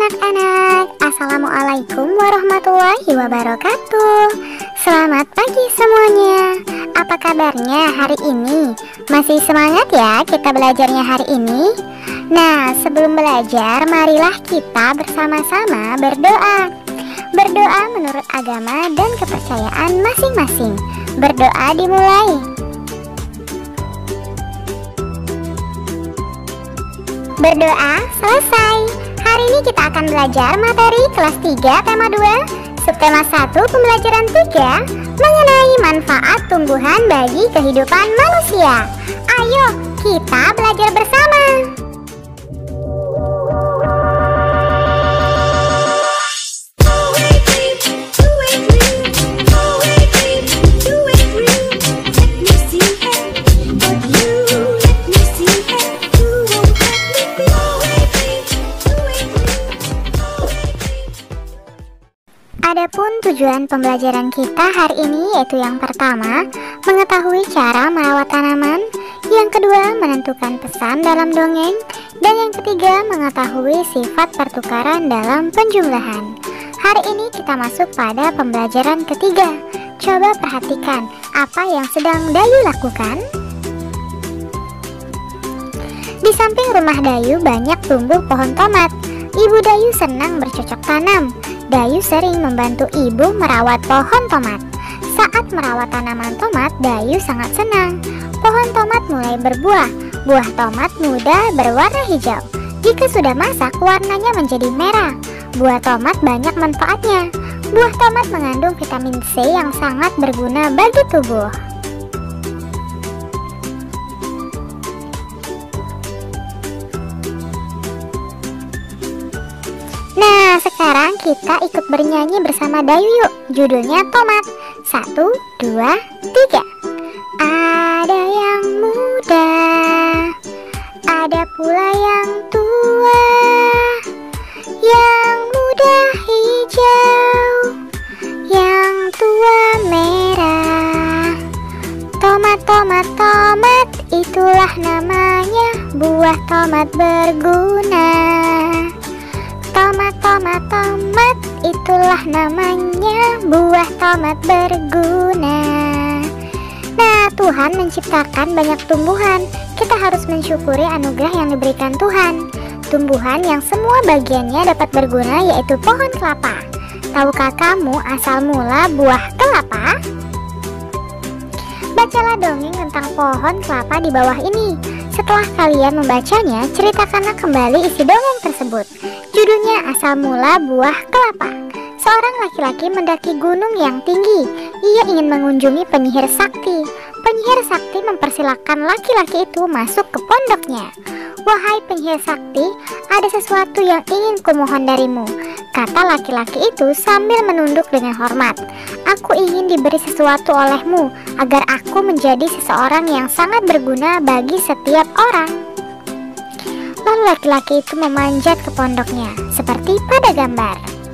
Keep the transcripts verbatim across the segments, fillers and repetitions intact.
anak-anak, assalamualaikum warahmatullahi wabarakatuh. Selamat pagi semuanya. Apa kabarnya hari ini? Masih semangat ya kita belajarnya hari ini? Nah, sebelum belajar, marilah kita bersama-sama berdoa. Berdoa menurut agama dan kepercayaan masing-masing. Berdoa dimulai. Berdoa selesai. Hari ini kita akan belajar materi kelas tiga tema dua, subtema satu pembelajaran tiga mengenai manfaat tumbuhan bagi kehidupan manusia. Ayo kita belajar bersama. Adapun tujuan pembelajaran kita hari ini yaitu yang pertama, mengetahui cara merawat tanaman, yang kedua, menentukan pesan dalam dongeng, dan yang ketiga, mengetahui sifat pertukaran dalam penjumlahan. Hari ini kita masuk pada pembelajaran ketiga. Coba perhatikan apa yang sedang Dayu lakukan. Di samping rumah Dayu banyak tumbuh pohon tomat. Ibu Dayu senang bercocok tanam. Dayu sering membantu ibu merawat pohon tomat. Saat merawat tanaman tomat, Dayu sangat senang. Pohon tomat mulai berbuah. Buah tomat muda berwarna hijau. Jika sudah masak, warnanya menjadi merah. Buah tomat banyak manfaatnya. Buah tomat mengandung vitamin C yang sangat berguna bagi tubuh. Nah, sekarang kita ikut bernyanyi bersama Dayu yuk. Judulnya Tomat. Satu, dua, tiga. Ada yang muda, ada pula yang tua. Yang muda hijau, yang tua merah. Tomat, tomat, tomat, itulah namanya. Buah tomat berguna. Tomat, tomat, tomat, itulah namanya. Buah tomat berguna. Nah, Tuhan menciptakan banyak tumbuhan. Kita harus mensyukuri anugerah yang diberikan Tuhan. Tumbuhan yang semua bagiannya dapat berguna yaitu pohon kelapa. Tahukah kamu asal mula buah kelapa? Bacalah dongeng tentang pohon kelapa di bawah ini. Setelah kalian membacanya, ceritakanlah kembali isi dongeng tersebut. Judulnya Asal Mula Buah Kelapa. Seorang laki-laki mendaki gunung yang tinggi. Ia ingin mengunjungi penyihir sakti. Penyihir sakti mempersilahkan laki-laki itu masuk ke pondoknya. Wahai penyihir sakti, ada sesuatu yang ingin kumohon darimu, kata laki-laki itu sambil menunduk dengan hormat. Aku ingin diberi sesuatu olehmu agar aku menjadi seseorang yang sangat berguna bagi setiap orang. Lalu laki-laki itu memanjat ke pondoknya, seperti pada gambar.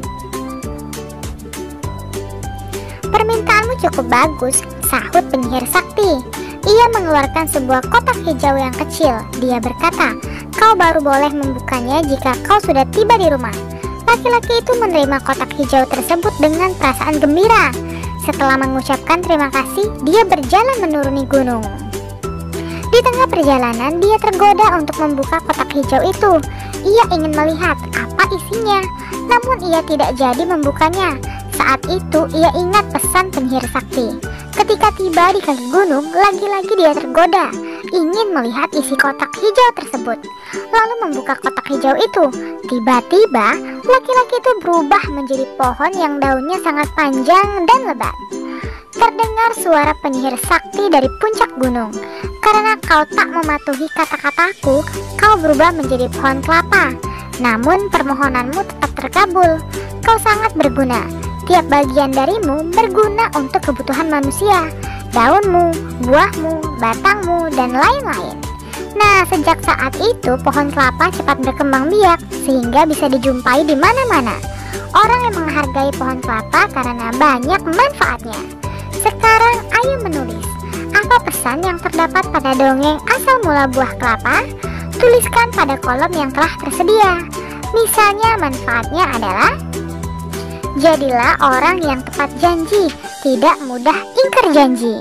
Permintaanmu cukup bagus, sahut penyihir sakti. Ia mengeluarkan sebuah kotak hijau yang kecil. Dia berkata, kau baru boleh membukanya jika kau sudah tiba di rumah. Laki-laki itu menerima kotak hijau tersebut dengan perasaan gembira. Setelah mengucapkan terima kasih, dia berjalan menuruni gunung. Di tengah perjalanan, dia tergoda untuk membuka kotak hijau itu. Ia ingin melihat apa isinya, namun ia tidak jadi membukanya. Saat itu, ia ingat pesan penyihir sakti. Ketika tiba di kaki gunung, lagi-lagi dia tergoda, ingin melihat isi kotak hijau tersebut. Lalu membuka kotak hijau itu. Tiba-tiba, laki-laki itu berubah menjadi pohon yang daunnya sangat panjang dan lebat. Terdengar suara penyihir sakti dari puncak gunung. Karena kau tak mematuhi kata-kataku, kau berubah menjadi pohon kelapa. Namun permohonanmu tetap terkabul. Kau sangat berguna. Tiap bagian darimu berguna untuk kebutuhan manusia. Daunmu, buahmu, batangmu, dan lain-lain. Nah, sejak saat itu pohon kelapa cepat berkembang biak sehingga bisa dijumpai di mana-mana. Orang yang menghargai pohon kelapa karena banyak manfaatnya. Sekarang ayo menulis. Apa pesan yang terdapat pada dongeng Asal Mula Buah Kelapa? Tuliskan pada kolom yang telah tersedia. Misalnya manfaatnya adalah: jadilah orang yang tepat janji, tidak mudah ingkar janji.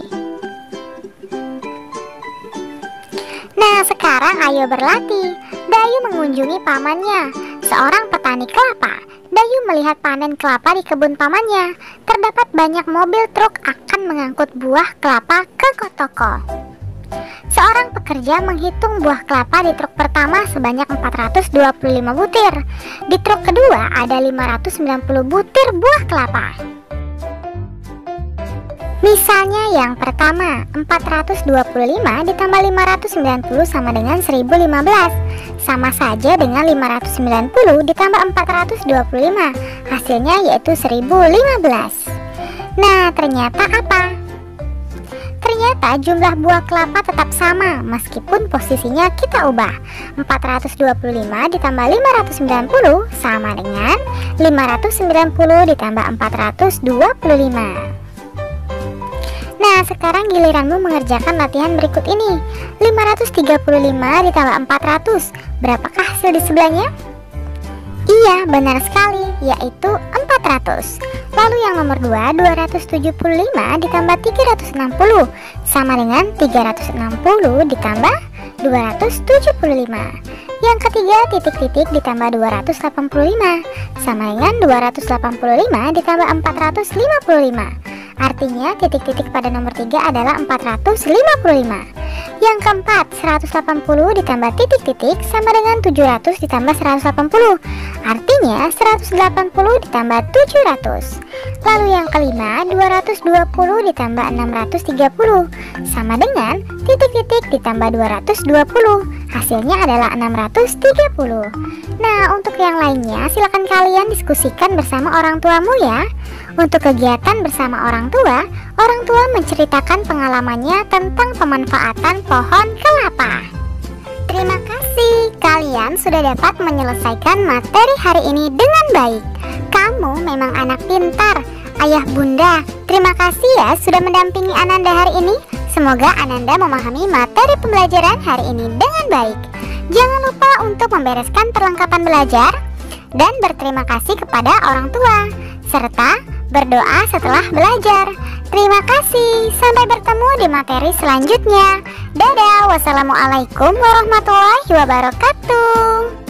Nah, sekarang ayo berlatih. Dayu mengunjungi pamannya, seorang petani kelapa. Dayu melihat panen kelapa di kebun pamannya. Terdapat banyak mobil truk akan mengangkut buah kelapa ke toko. Seorang pekerja menghitung buah kelapa di truk pertama sebanyak empat ratus dua puluh lima butir. Di truk kedua ada lima ratus sembilan puluh butir buah kelapa. Misalnya yang pertama, empat ratus dua puluh lima ditambah lima ratus sembilan puluh sama dengan seribu lima belas. Sama saja dengan lima ratus sembilan puluh ditambah empat ratus dua puluh lima. Hasilnya yaitu seribu lima belas. Nah, ternyata apa? Ternyata jumlah buah kelapa tetap sama meskipun posisinya kita ubah. empat ratus dua puluh lima ditambah lima ratus sembilan puluh sama dengan lima ratus sembilan puluh ditambah empat ratus dua puluh lima. Nah, sekarang giliranmu mengerjakan latihan berikut ini. lima ratus tiga puluh lima ditambah empat ratus. Berapakah hasil di sebelahnya? Iya, benar sekali, yaitu empat ratus. Lalu yang nomor dua, dua ratus tujuh puluh lima ditambah tiga ratus enam puluh sama dengan tiga ratus enam puluh ditambah dua ratus tujuh puluh lima. Yang ketiga, titik-titik ditambah dua ratus delapan puluh lima sama dengan dua ratus delapan puluh lima ditambah empat ratus lima puluh lima. Artinya titik-titik pada nomor tiga adalah empat ratus lima puluh lima. Yang keempat, seratus delapan puluh ditambah titik-titik sama dengan tujuh ratus ditambah seratus delapan puluh. Artinya seratus delapan puluh ditambah tujuh ratus. Lalu yang kelima, dua ratus dua puluh ditambah enam ratus tiga puluh sama dengan titik-titik ditambah dua ratus dua puluh. Hasilnya adalah enam ratus tiga puluh. Nah, untuk yang lainnya silakan kalian diskusikan bersama orang tuamu ya. Untuk kegiatan bersama orang tua, orang tua menceritakan pengalamannya tentang pemanfaatan pohon kelapa. Terima kasih, kalian sudah dapat menyelesaikan materi hari ini dengan baik. Kamu memang anak pintar. Ayah bunda, terima kasih ya sudah mendampingi Ananda hari ini. Semoga Ananda memahami materi pembelajaran hari ini dengan baik. Jangan lupa untuk membereskan perlengkapan belajar dan berterima kasih kepada orang tua, serta berdoa setelah belajar. Terima kasih, sampai bertemu di materi selanjutnya. Dadah, wassalamualaikum warahmatullahi wabarakatuh.